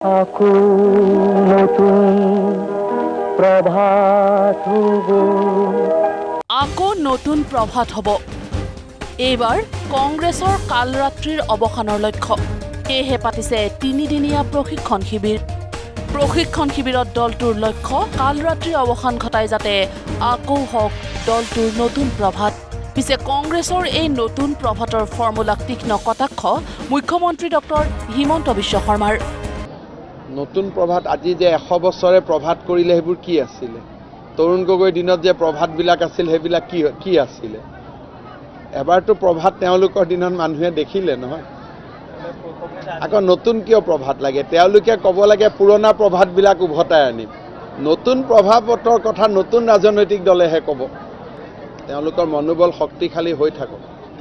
আকৌ নতুন প্ৰভাত হ'ব এইবাৰ কংগ্ৰেছৰ কালৰাত্ৰিৰ অৱসানৰ লক্ষ্য এহে পাতিছে তিনিদিনীয়া প্ৰশিক্ষণ শিবিৰত দলটোৰ লক্ষ্য কালৰাত্ৰিৰ অৱসান ঘটাই যাতে আকৌ হওক দলটোৰ নতুন প্ৰভাত পিছে কংগ্ৰেছৰ এই নতুন প্ৰভাতৰ ফৰ্মুলাক তীক্ষ্ণ কটাক্ষ মুখ্যমন্ত্ৰী ডক্টৰ হিমন্ত বিশ্ব শৰ্মাৰ নতুন প্ৰভাত আজি যে 100 বছৰে প্ৰভাত কৰিলে হেবোৰ কি আছিল তৰুণ গগৈ দিনত যে প্ৰভাতবিলাক আছিল হেবিলাক কি আছিল এবাৰটো প্ৰভাত তেওঁলোকৰ দিনত মানুহে দেখিলে নহয় আকৌ নতুন কিয় প্ৰভাত লাগে তেওঁলোকে ক'ব লাগে পুৰণা প্ৰভাতবিলাক উভতাই আনিম নতুন প্ৰভাৱতৰ কথা নতুন ৰাজনৈতিক দলেহে ক'ব তেওঁলোকৰ মনোবল শক্তিশালী হৈ থাকক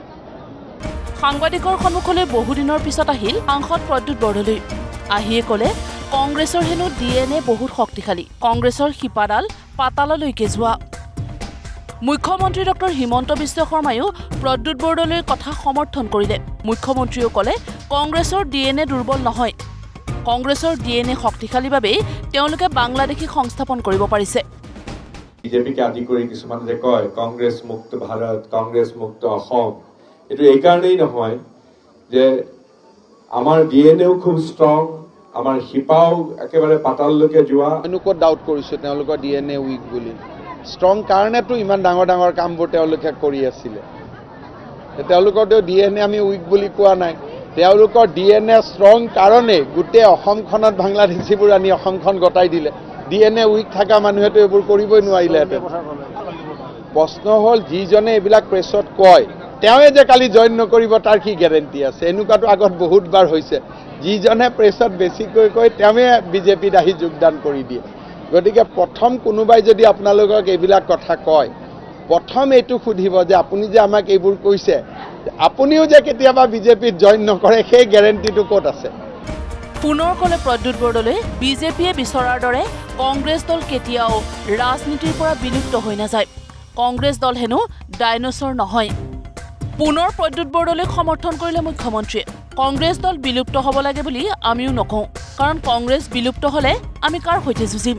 সাংবাদিকৰ সন্মুখলৈ বহুদিনৰ পিছত আহিল সাংসদ প্ৰদ্যুৎ বৰদলৈ আহিয়ে ক'লে কংগ্ৰেছৰ হেনো ডিএনএ বহুত শক্তিশালী কংগ্ৰেছৰ শিপাডাল পাতাললৈকে যোৱা মুখ্যমন্ত্ৰী ডক্টৰ হিমন্ত বিশ্ব শৰ্মায়ো প্ৰদ্যুৎ বৰদলৈৰ কথা সমৰ্থন কৰিলে মুখ্যমন্ত্ৰীও ক'লে কংগ্ৰেছৰ ডিএনএ দুৰ্বল নহয় কংগ্ৰেছৰ ডিএনএ শক্তিশালী বাবেই তেওঁলোকে বাংলাদেশী সংস্থাপন কৰিব পাৰিছে বিজেপিকে আদি কৰি কিছুমান যে কয় কংগ্ৰেছ মুক্ত ভাৰত কংগ্ৰেছ মুক্ত অসম এটো এই কাৰণেই নহয় যে আমাৰ ডিএনএও খুব ষ্ট্ৰং আমাৰ শিপাও একেবাৰে পাতাললৈকে যোৱা এনেকুৱা ডাউট কৰিছে তেওঁলোকৰ ডিএনএ উইক বুলি ষ্ট্ৰং কাৰণেতো ইমান ডাঙৰ ডাঙৰ কামবোৰ তেওঁলোকে কৰি আছিল তেওঁলোকৰ ডিএনএ আমি উইক বুলি কোৱা নাই তেওঁলোকৰ ডিএনএ ষ্ট্ৰং কাৰণে গোটেই অসমখনত বাংলাদেশীবোৰ আনি অসমখন গতাই দিলে ডিএনএ উইক থকা মানুহেতো এইবোৰ কৰিবই নোৱাৰিলেহেঁতেন প্ৰশ্ন হ'ল যিজনে এইবিলাক প্ৰেছত কয় তেওঁৱে যে কালি জইন নকৰিব তাৰ কি গ্যাৰেণ্টি আছে এনেকুৱাটো আগত বহুতবাৰ হৈছে যিজনে প্ৰেছত বেছিকৈ কয় তেওঁৱে বিজেপিত আহি যোগদান কৰি দিয়ে গতিকে প্ৰথম কোনোবাই যদি আপোনালোকক এইবিলাক কথা কয় প্ৰথম এইটো সুধিব যে আপুনি যে আমাক এইবোৰ কৈছে আপুনিও যে কেতিয়াবা বিজেপিত জইন নকৰে সেই গ্যাৰেণ্টিটো ক'ত আছে পুনৰ ক'লে প্ৰদ্যুৎ বৰদলৈ বিজেপিয়ে বিচৰাৰ দৰে কংগ্ৰেছ দল কেতিয়াও ৰাজনীতিৰ পৰা বিলুপ্ত হৈ নাযায় কংগ্ৰেছ দল হেনো ডাইনোছৰ নহয় পুনৰ প্ৰদ্যুৎ বৰদলৈক সমৰ্থন কৰিলে মুখ্যমন্ত্ৰীয়ে কংগ্ৰেছ দল বিলুপ্ত হ'ব লাগে বুলি আমিও নকওঁ কাৰণ কংগ্ৰেছ বিলুপ্ত হ'লে আমি কাৰ সৈতে যুঁজিম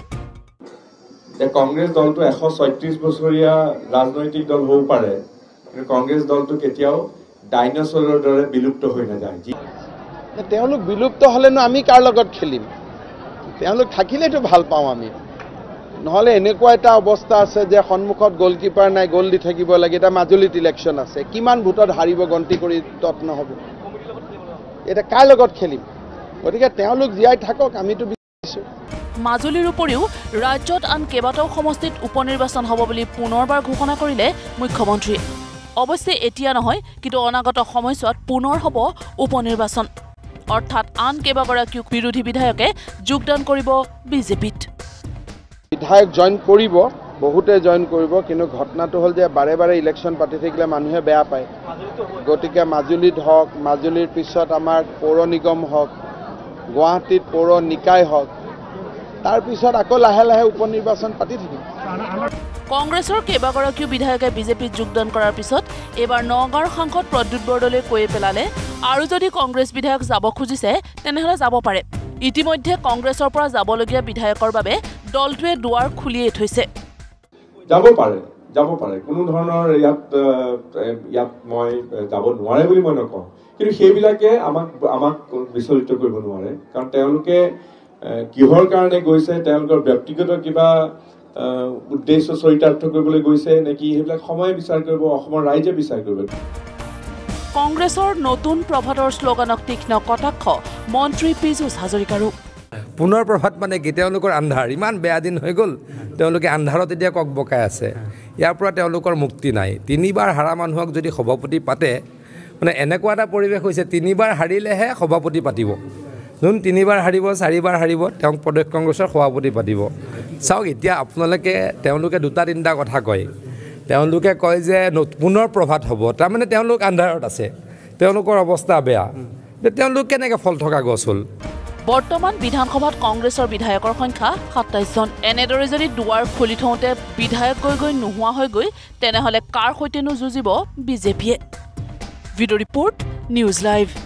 কংগ্ৰেছ দলটো 136 বছৰীয়া ৰাজনৈতিক দল হ'ব পাৰে কিন্তু কংগ্ৰেছ দলটো কেতিয়াও ডাইনোছৰৰ দৰে বিলুপ্ত হৈ নাযায় তেওঁলোক বিলুপ্ত হ'লেনো আমি কাৰ লগত খেলিম তেওঁলোক থাকিলেতো ভাল পাওঁ আমি নহলে এনেকুৱা এটা অৱস্থা আছে যে সন্মুখত গোলকিপাৰ নাই গোল দি থাকিব লাগে এটা মাজুলীত ইলেকশ্যন আছে কিমান ভোটত হাৰিব গন্তি কৰি তত নহব এটা কাৰ লগত খেলিম গতিকে তেওঁলোক জীয়াই থাকক আমিতো বিচাৰিছো মাজুলীৰ উপৰিও ৰাজ্যত আন কেইবাটাও সমষ্টিত উপনিৰ্বাচন হ'ব বুলি পুনৰবাৰ ঘোষণা কৰিলে মুখ্যমন্ত্ৰী অৱশ্যে এতিয়া নহয় কিন্তু অনাগত সময়ছোৱাত পুনৰ হ'ব উপনিৰ্বাচন অৰ্থাৎ আন কেইবাগৰাকী বিৰোধী বিধায়কে যোগদান কৰিব বিজেপিত বিধায়ক জইন কৰিব বহুতে জইন কৰিব কিন্তু ঘটনাটো হ'ল যে বাৰে বাৰে ইলেকশ্যন পাতি থাকিলে মানুহে বেয়া পায় গতিকে মাজুলীত হওক মাজুলীৰ পিছত আমাৰ পৌৰ নিগম হওক গুৱাহাটীত পৌৰ নিকায় হওক তাৰ পিছত আকৌ লাহে লাহে উপনিৰ্বাচন পাতি থাকিম কংগ্ৰেছৰ কেইবাগৰাকীও বিধায়কে বিজেপিত যোগদান কৰাৰ পিছত এবাৰ নগাঁৱৰ সাংসদ প্ৰদ্যুৎ বৰদলৈ কৈ পেলালে আৰু যদি কংগ্ৰেছ বিধায়ক যাব খুজিছে তেনেহলে যাব পাৰে ইতিমধ্যে কংগ্ৰেছৰ পৰা যাবলগীয়া বিধায়কৰ বাবে দলটোৱে দুৱাৰ খুলিয়ে থৈছে যাব পাৰে কোনো ধৰণৰ ইয়াত মই যাব নোৱাৰে বুলি মই নকওঁ কিন্তু সেইবিলাকে আমাক বিচলিত কৰিব নোৱাৰে কাৰণ তেওঁলোকে কিহৰ কাৰণে গৈছে তেওঁলোকৰ ব্যক্তিগত কিবা উদ্দেশ্য চৰিতাৰ্থ কৰিবলৈ গৈছে নেকি সেইবিলাক সময় বিচাৰ কৰিব অসমৰ ৰাইজে বিচাৰ কৰিব কংগ্ৰেছৰ নতুন প্ৰভাতৰ শ্লোগানক তীক্ষ্ণ কটাক্ষ মন্ত্ৰী পীযুষ হাজৰিকাৰো পুনৰ প্ৰভাত মানে কি তেওঁলোকৰ আন্ধাৰ ইমান বেয়া দিন হৈ গ'ল তেওঁলোকে আন্ধাৰত এতিয়া ককবকাই আছে ইয়াৰ পৰা তেওঁলোকৰ মুক্তি নাই তিনিবাৰ হাৰা মানুহক যদি সভাপতি পাতে মানে এনেকুৱা এটা পৰিৱেশ হৈছে তিনিবাৰ হাৰিলেহে সভাপতি পাতিব যোন তিনিবাৰ হাৰিব চাৰিবাৰ হাৰিব তেওঁক প্ৰদেশ কংগ্ৰেছৰ সভাপতি পাতিব চাওক এতিয়া আপোনালোকে তেওঁলোকে দুটা তিনিটা কথা কয় তেওঁলোকে কয় যে পুনৰ প্ৰভাত হ'ব তাৰমানে তেওঁলোক আন্ধাৰত আছে তেওঁলোকৰ অৱস্থা বেয়া তেওঁলোক কেনেকৈ ফল থকা গছ হ'ল বৰ্তমান বিধানসভাত কংগ্ৰেছৰ বিধায়কৰ সংখ্যা ২৭ জন এনেদৰে যদি দুৱাৰ খুলি থওঁতে বিধায়ক গৈ নোহোৱা হৈ গৈ তেনেহলে কাৰ সৈতেনো যুঁজিব বিজেপিয়ে ভিডিঅ' ৰিপৰ্ট নিউজ লাইভ